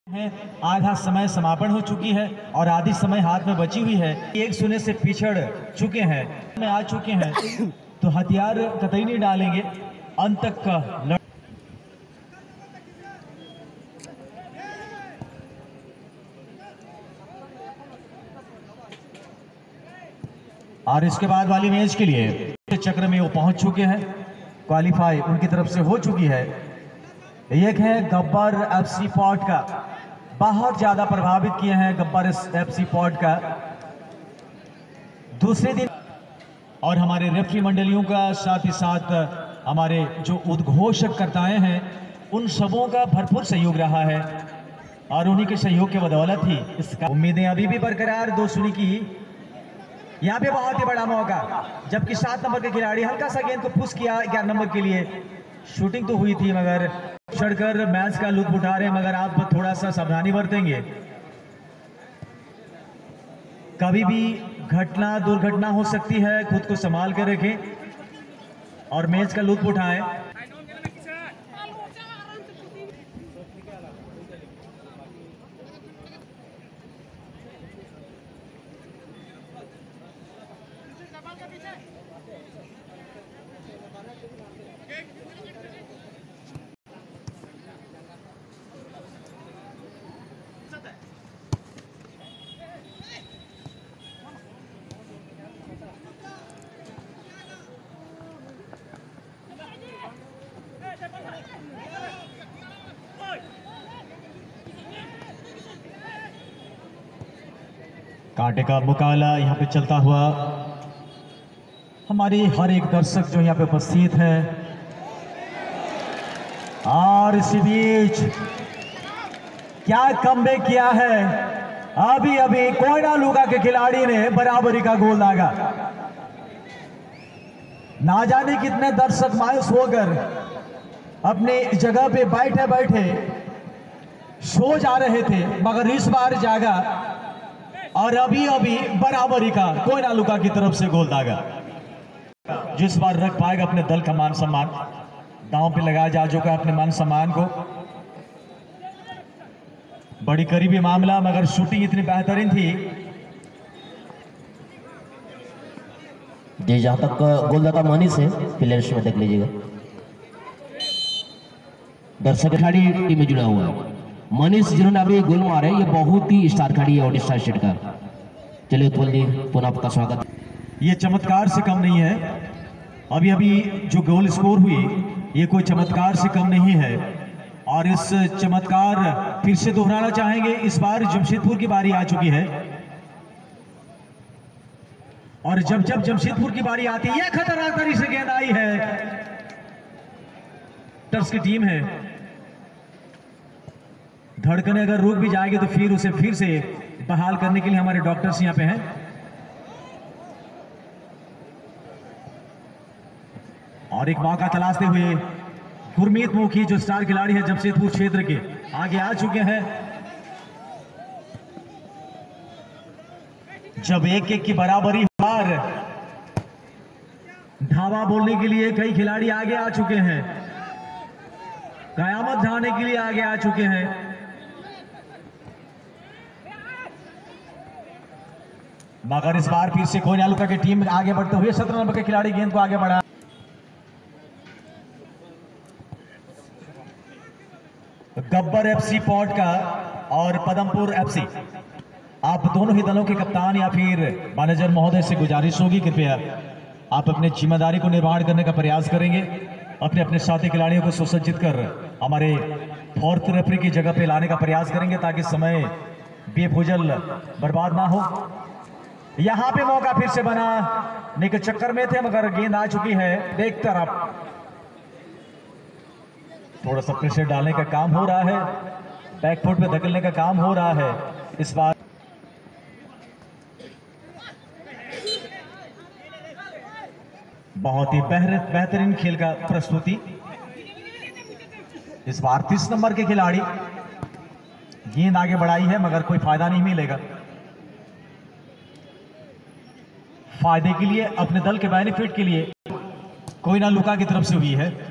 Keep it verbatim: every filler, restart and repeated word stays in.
है। आधा समय समापन हो चुकी है और आधी समय हाथ में बची हुई है। एक शून्य से पिछड़ चुके हैं, में आ चुके हैं तो हथियार कतई नहीं डालेंगे। अंत तक का लड़... और इसके बाद वाली मैच के लिए चक्र में वो पहुंच चुके हैं। क्वालिफाई उनकी तरफ से हो चुकी है। एक है गब्बर एफसी पॉट का, बहुत ज्यादा प्रभावित किए हैं गब्बर एफसी पॉट का दूसरे दिन। और हमारे रेफरी मंडलियों का, साथ ही साथ हमारे जो उद्घोषक करताएं हैं, उन सबों का भरपूर सहयोग रहा है और उन्हीं के सहयोग के बदौलत ही इसका उम्मीदें अभी भी बरकरार। दो शून्य की यहाँ पे बहुत ही बड़ा मौका, जबकि सात नंबर के खिलाड़ी हल्का सा गेंद को पुश किया ग्यारह नंबर के लिए। शूटिंग तो हुई थी मगर चढ़कर मैच का लुत्फ उठा रहे हैं, मगर आप थोड़ा सा सावधानी बरतेंगे। कभी भी घटना दुर्घटना हो सकती है, खुद को संभाल कर रखें और मैच का लुत्फ उठाएं। कांटे का मुकाबला यहाँ पे चलता हुआ, हमारे हर एक दर्शक जो यहाँ पे उपस्थित है। और इसी बीच क्या कमबैक किया है, अभी अभी कोयना लुगा के खिलाड़ी ने बराबरी का गोल दागा। ना जाने कितने दर्शक मायूस होकर अपनी जगह पे बैठे बैठे सो जा रहे थे, मगर इस बार जागा और अभी अभी बराबरी का कोयना लुका की तरफ से गोल दागा। जिस बार रख पाएगा अपने दल का मान सम्मान, दांव पे लगाया जा चुका अपने मान सम्मान को। बड़ी करीबी मामला, मगर शूटिंग इतनी बेहतरीन थी। जी, जहां तक गोलदाता मनीष है, प्लेयर्स में देख लीजिएगा। दर्शक खिलाड़ी टीम में जुड़ा हुआ है मनीष, जिन्होंने अभी गोल मारा है। ये बहुत ही स्टार खिलाड़ी है ओडिशा स्टेट का। चलिए उत्पल जी, पुनः आपका स्वागत। ये चमत्कार से कम नहीं है। अभी अभी जो गोल स्कोर हुई, ये कोई चमत्कार से कम नहीं है। और इस चमत्कार फिर से दोहराना चाहेंगे। इस बार जमशेदपुर की बारी आ चुकी है और जब जब जमशेदपुर की बारी आती है, यह खतरनाक तरीके से गेंद आई है। टर्स की टीम है, धड़कने अगर रुक भी जाएगी तो फिर उसे फिर से बहाल करने के लिए हमारे डॉक्टर्स यहां पे हैं। और एक मौका तलाशते हुए गुरमीत मुखी, जो स्टार खिलाड़ी है जमशेदपुर क्षेत्र के, आगे आ चुके हैं। जब एक एक की बराबरी बार धावा बोलने के लिए कई खिलाड़ी आगे आ चुके हैं, कयामत ढाने के लिए आगे आ चुके हैं। मगर इस बार फिर से कोयना लुका की टीम आगे बढ़ते हुए सत्रह नंबर के खिलाड़ी गेंद को आगे बढ़ा। गब्बर एफसी पॉट का और पदमपुर एफसी, आप दोनों ही दलों के कप्तान या फिर मैनेजर महोदय से गुजारिश होगी, कृपया आप अपने जिम्मेदारी को निर्वहन करने का प्रयास करेंगे। अपने अपने साथी खिलाड़ियों को सुसज्जित कर हमारे फोर्थ रेफरी की जगह पे लाने का प्रयास करेंगे, ताकि समय बेफुजल बर्बाद ना हो। यहां पे मौका फिर से बना, नहीं के चक्कर में थे मगर गेंद आ चुकी है। देख तरफ थोड़ा सा प्रेशर डालने का काम हो रहा है, बैकफुट पे धकेलने का काम हो रहा है इस बार। बहुत ही बेहतरीन खेल का प्रस्तुति। इस बार तीस नंबर के खिलाड़ी गेंद आगे बढ़ाई है, मगर कोई फायदा नहीं मिलेगा। फायदे के लिए, अपने दल के बेनिफिट के लिए कोयना लुका की तरफ से हुई है।